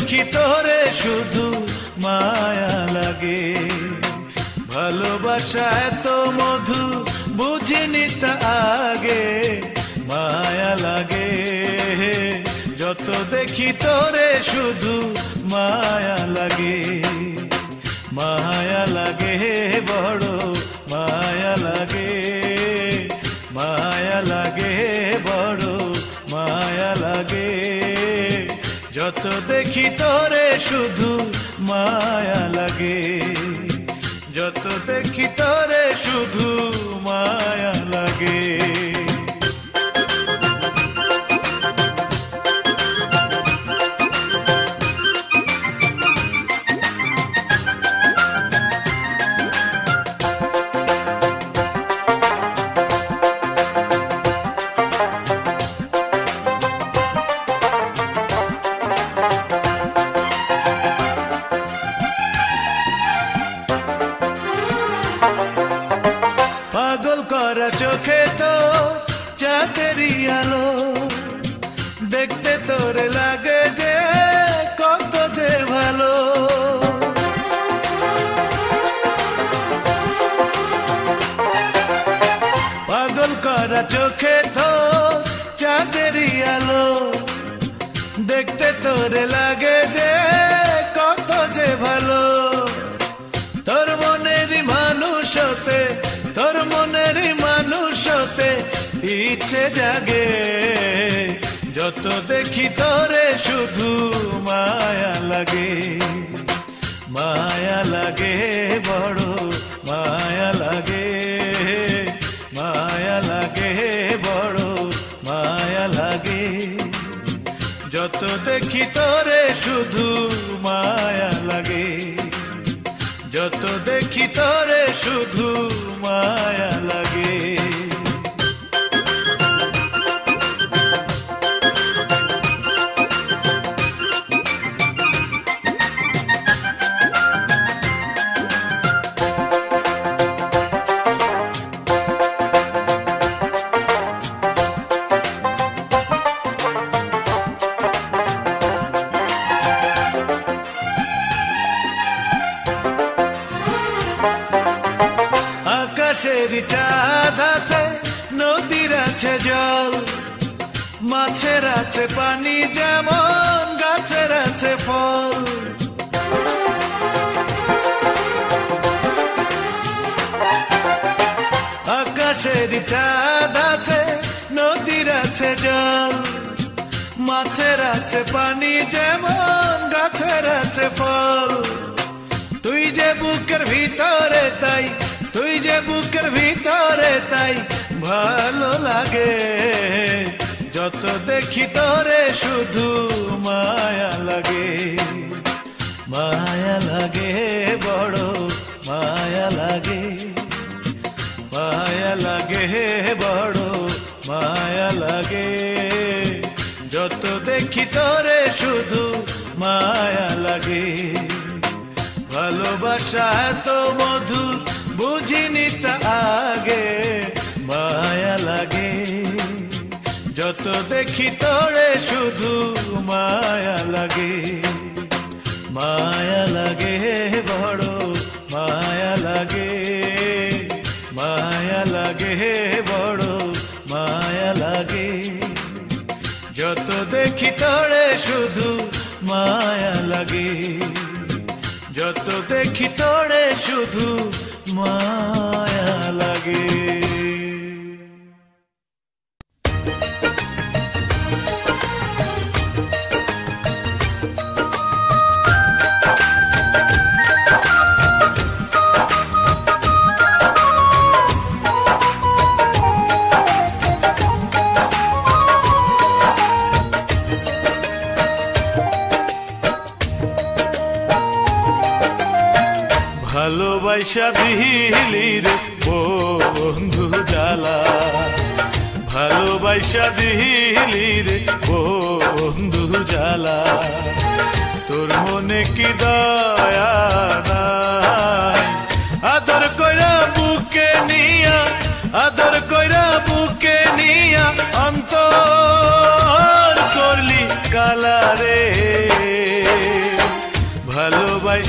দেখি তোরে শুধু মায়া লাগে। ভালোবাসা এত মধু বুঝিনি তা আগে, মায়া লাগে। যত দেখি তোরে শুধু মায়া লাগে, মায়া লাগে বড় মায়া লাগে, মায়া লাগে বড় মায়া লাগে। যত দেখি তোরে শুধু মায়া লাগে, যত দেখি তোরে শুধু মায়া লাগে। চোখে তো চাঁদেরই আলো, দেখতে তোরে লাগে যে কত যে ভালো। পাগল করা চোখে তো চাঁদেরই আলো, দেখতে তোরে লাগে যে কত যে ভালো। তোর মনেরই মানুষ হতে, তোর মনেরই মানুষ হতে ইচ্ছে জাগে। যত দেখি তোরে শুধু মায়া লাগে, মায়া লাগে বড় মায়া লাগে, মায়া লাগে বড় মায়া লাগে। যত দেখি তোরে শুধু মায়া লাগে, যত দেখি তোরে শুধু মায়া লাগে। আকাশের চাঁদ আছে, নদীর আছে জল, মাছের আছে পানি যেমন গাছের আছে ফল। আকাশের চাঁদ আছে, নদীর আছে জল, মাছের আছে পানি যেমন গাছের আছে ফল। তুই যে বুকের ভিতরে তাই, তুই যে বুকের ভিতরে তাই ভালো লাগে। যত দেখি তোরে শুধু মায়া লাগে, মায়া লাগে বড় মায়া লাগে, মায়া লাগে বড় মায়া লাগে। যত দেখি তোরে শুধু মায়া লাগে। ভালোবাসা এত মধু বুঝিনি তা আগে, মায়া লাগে। যত দেখি তোরে শুধু মায়া লাগে, মায়া লাগে বড় মায়া লাগে, মায়া লাগে বড় মায়া লাগে। যত দেখি তোরে শুধু মায়া লাগে, যত দেখি তোরে শুধু মায়া লাগে। ভালোবাসা দিলির বন্ধু জ্বালা, ভালোবাসা দিলির বন্ধু জ্বালা। তোর মনে কি দয়া নাই, আদর কইরা বুকে নিয়া, আদর কইরা বুকে নিয়া অন্তর করলি কালা রে।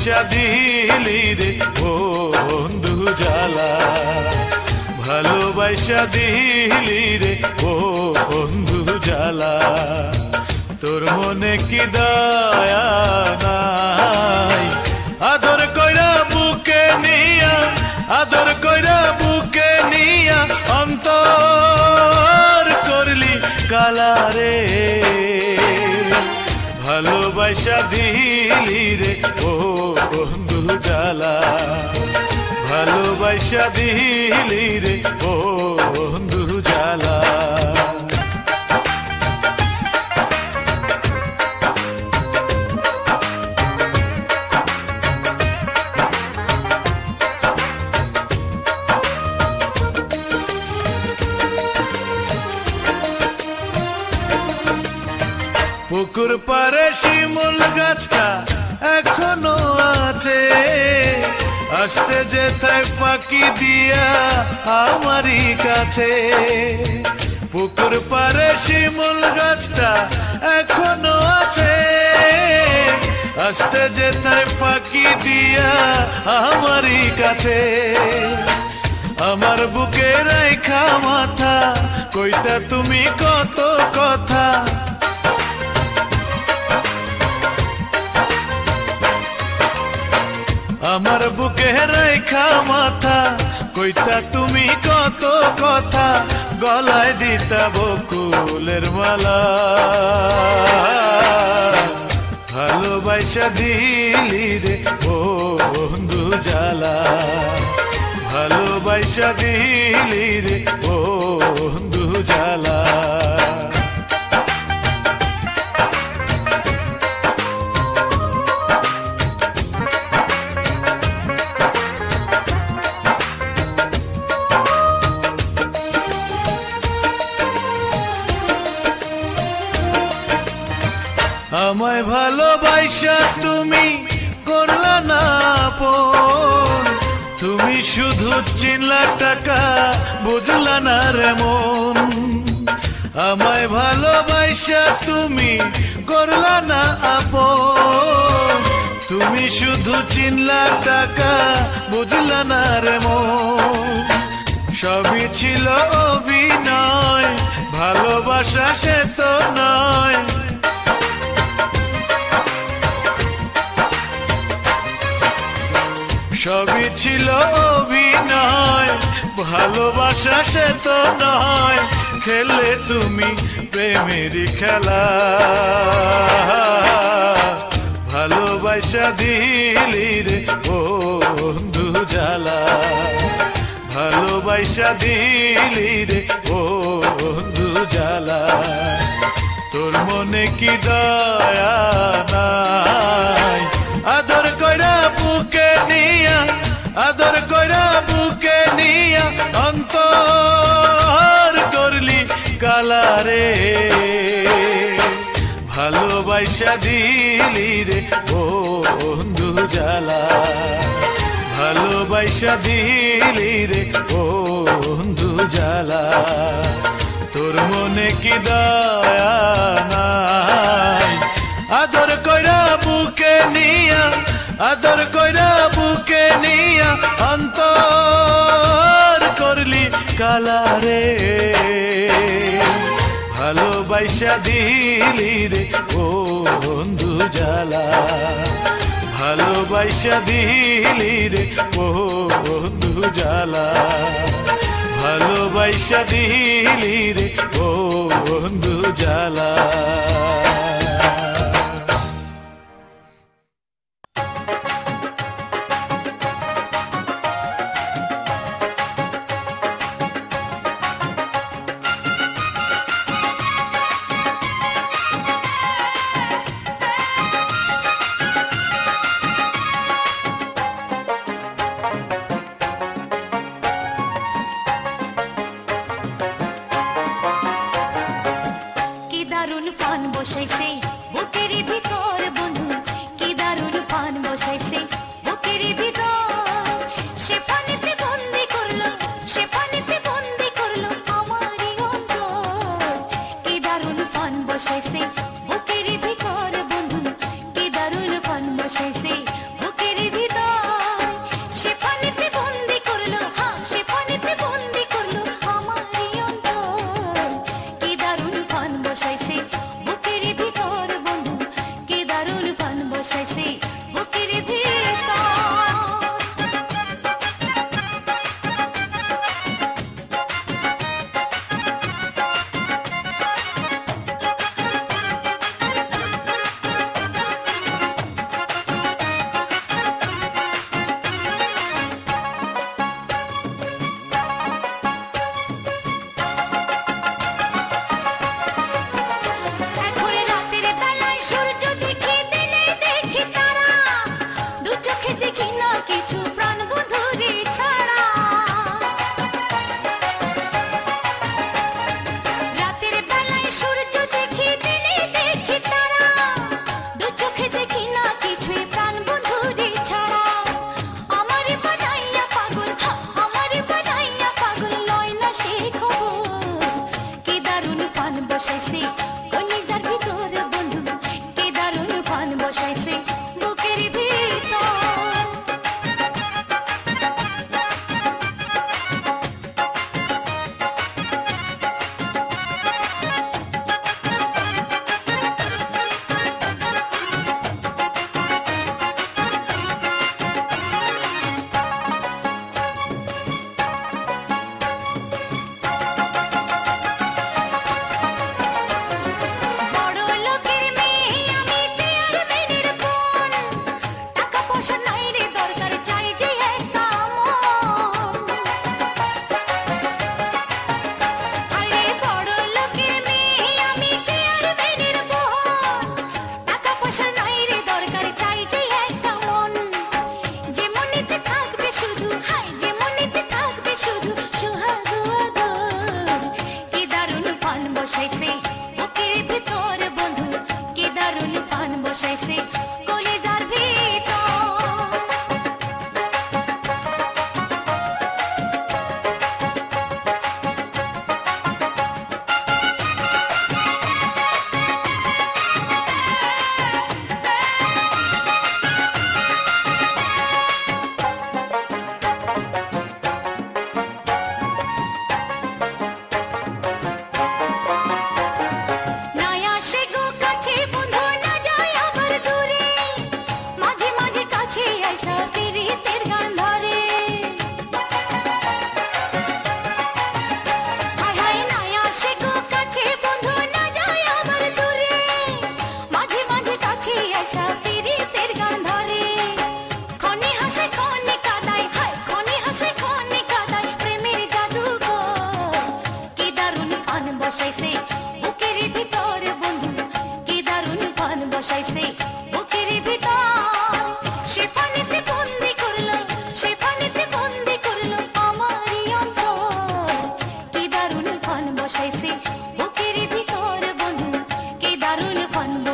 ভালোবাসা দিলি রে বন্ধু জ্বালা ভালোবাসা দিলি রে বন্ধু জ্বালা তোর মনে কি দয়া নাই আদর কইরা বুকে নিয়া আদর কইরা বুকে নিয়া অন্তর করলি কালা রে ভালোবাসা দিলি রে বন্ধু জ্বালা ভালোবাসা দিলি রে বন্ধু জ্বালা পুকুর পারে শিমুল গাছটা এখনো আছে আসতে যেথায় ফাঁকি দিয়া আমারই কাছে পুকুর পারে শিমুল গাছটা এখনো আছে আসতে যেথায় ফাঁকি দিয়া আমারই কাছে আমার বুকে রাইখা মাথা কইতা তুমি কত কথা আমার বুকে রেখা মাথা কইতা তুমি কত কথা গলায় দিতা বকুলের মালা ভালোবাসা দিলি রে বন্ধু জ্বালা ভালোবাসা দিলি রে বন্ধু জ্বালা আমায় ভালোবাসা তুমি করলা না আপন তুমি শুধু চিনলা টাকা বুঝলা না রে মন আমায় ভালোবাসা তুমি করলা না আপন তুমি শুধু চিনলা টাকা বুঝলা না রে মন সবই ছিল অভিনয় ভালোবাসা সে তো নয় সবই ছিল অভিনয় ভালোবাসা সে তো নয় খেলে তুমি প্রেমেরই খেলা ভালোবাসা দিলি রে বন্ধু জ্বালা ভালোবাসা দিলি রে বন্ধু জ্বালা তোর মনে কি দয়া নাই আদর কইরা বুকে নিয়া আদর কইরা বুকে নিয়া অন্তর করলি কালা রে ভালোবাসা দিলি রে বন্ধু জ্বালা ভালোবাসা দিলি রে বন্ধু জ্বালা তোর মনে কি দয়া নাই আদর কইরা বুকে নিয়া আদর কইরা বুকে নিয়া অন্তর করলি কালা রে ভালোবাসা দিলি রে বন্ধু জ্বালা ভালোবাসা দিলি রে বন্ধু জ্বালা ভালোবাসা দিলি রে বন্ধু জ্বালা বসাইছে বুকের ভিতর বন্ধু কি দারুণ পান বসাইছে বুকের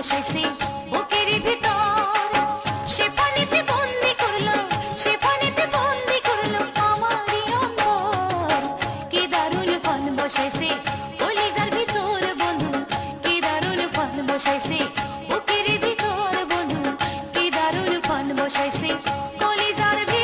বসাইছে বুকের ভিতর সে পানিতে বন্দি করলো সে পানিতে বন্দি করলো আমারই অন্তর কি দারুণ পান বসাইছে কলিজার ভিতর বন্ধু কি দারুণ পান বসাইছে বুকের ভিতর বন্ধু কি দারুণ পান বসাইছে কলিজার ভিতর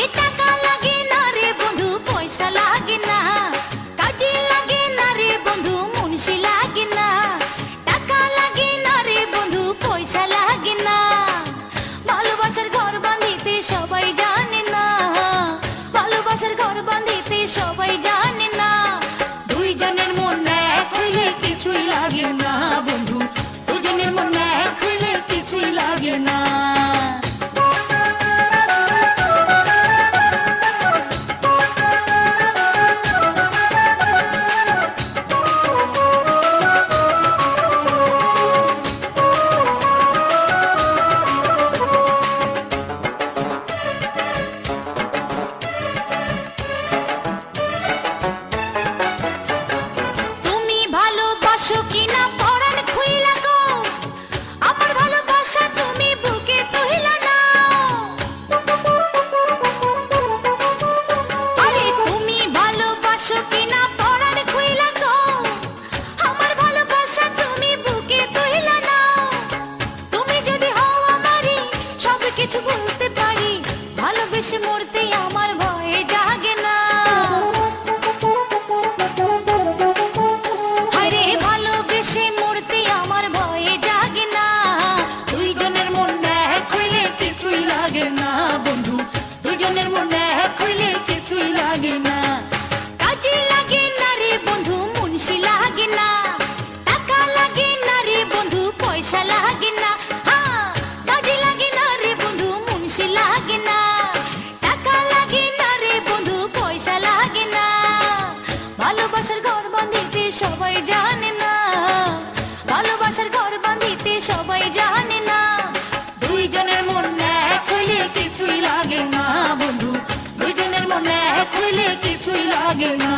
টাকা লাগে না রে বন্ধু, পয়সা লাগে না, কাজে লাগে না রে বন্ধু, মুন্সি লাগে না। টাকা লাগে না রে বন্ধু, পয়সা লাগে না, ভালোবাসার ঘর বাঁধিতে সবাই জানে না, ভালোবাসার ঘর বাঁধিতে সবাই জানে না। দুইজনের মন এক হইলে কিছুই লাগে না বন্ধু, দুজনের মন এক হইলে কিছুই লাগে না। তুমি ভালোবাসো কিনা পরাণ খুইলা গো, আমার ভালোবাসা তুমি বুকে তুইলা নাও। আরে তুমি ভালোবাসো কিনা পরাণ খুইলা গো, আমার ভালোবাসা তুমি বুকে তুইলা নাও। তুমি যদি হও আমারই, সব কিছু বলতে পারি, ভালোবেসে মরতে আমার ভয়ে জাগে না। হায়রে ভালোবেসে মরতে আমার ভয়ে জাগে না। দুইজনের মন এক হইলে কিছুই লাগে না বন্ধু, দুইজনের মন এক হইলে কিছুই লাগে না। কাজে লাগে না রে বন্ধু, মুন্সি লাগে না, টাকা লাগে না রে বন্ধু, পয়সা লাগে না। হ্যাঁ, কাজে লাগে না রে বন্ধু, মুন্সি লাগে না, টাকা লাগে না রে বন্ধু, পয়সা লাগে না, ভালোবাসার ঘর বাঁধিতে সবাই জানে না, ভালোবাসার ঘর বাঁধিতে সবাই জানে না। দুইজনের মন এক হইলে কিছুই লাগে না বন্ধু, দুইজনের মন এক হইলে কিছুই লাগে না।